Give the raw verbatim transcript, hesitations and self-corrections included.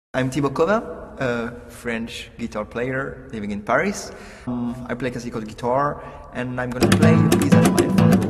I'm Tibault Cauvin, a French guitar player living in Paris. Um, I play classical guitar, and I'm going to play a piece of mine.